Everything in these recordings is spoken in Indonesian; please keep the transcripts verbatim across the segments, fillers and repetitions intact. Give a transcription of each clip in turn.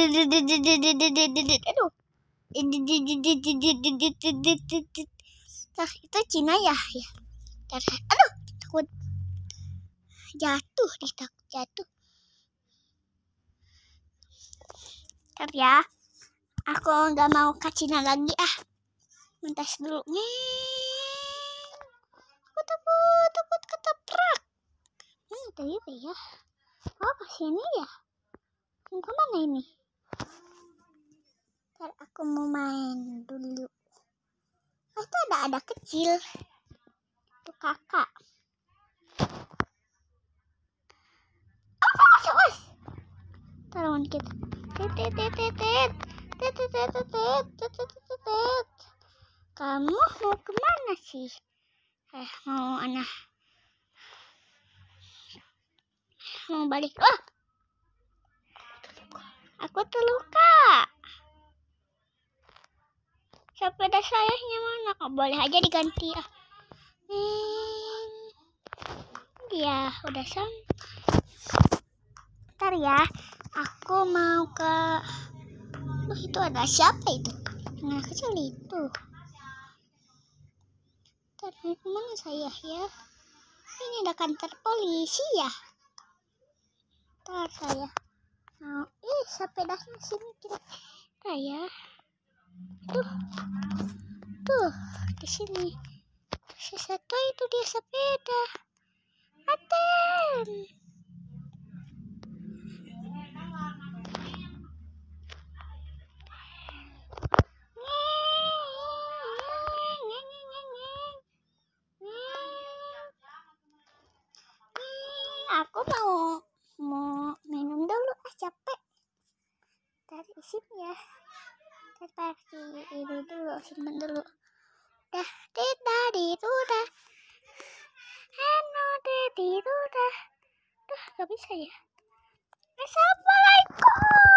Aduh. Nah, itu Cina ya, ya. Aduh, takut jatuh, takut jatuh. Ntar ya, aku nggak mau ke Cina lagi ah. Mentas dulu. Aku takut, takut ketoprak. Hmm, tadi ya. Oh, ke sini ya. Kemana ini? Ntar aku mau main dulu. Oh, itu ada ada kecil. Itu kakak. Oh, awas, awas. Taruhan kita. Tit, tit, tit, tit. Tit, tit, tit, tit. Tit, tit, tit, tit. Kamu mau kemana sih? Eh, mau anak. Mau balik. Oh, aku terluka. Sepeda sayanya mana? Oh, boleh aja diganti ya. Hmm, ya udah sampai. Ntar ya, aku mau ke. Oh, itu ada siapa itu? Nah, kecil itu. Ntar kemana saya ya? Ini ada kantor polisi ya. Ntar saya. Nah, ih, sepedanya sini kira ya. Tuh, tuh di sini. Sesuatu itu dia sepeda. Aten. Aku mau mau minum dulu ah, capek. Dari sini ya. Kita ini dulu, simpen dulu. Dah, tidak udah. Hano, tidak udah. Duh, gak bisa ya. Assalamualaikum.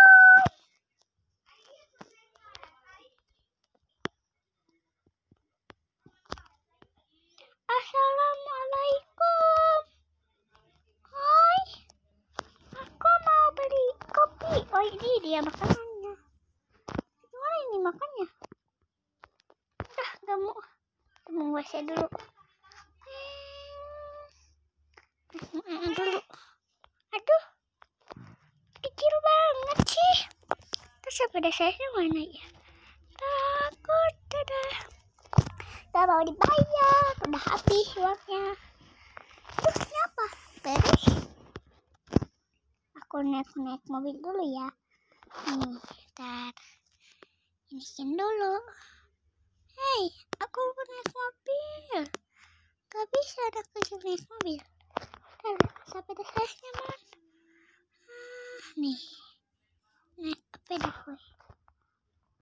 Assalamualaikum. Hai. Aku mau beli kopi. Oh, ini dia makanannya. Gimana ini makannya? Udah, gak mau. Mau W C dulu. Hmm, dulu. Aduh. Kecil banget sih. Terus sepeda saya mana ya? Takut, dadah. Gak mau dibayar. Udah habis uangnya. Terus kenapa? Beres. Aku naik-naik mobil dulu ya. Nih, ntar. Iniin dulu. Hei, aku mau naik mobil. Gak bisa ada kecil naik mobil. Ntar sepeda saya mana? Ah, nih.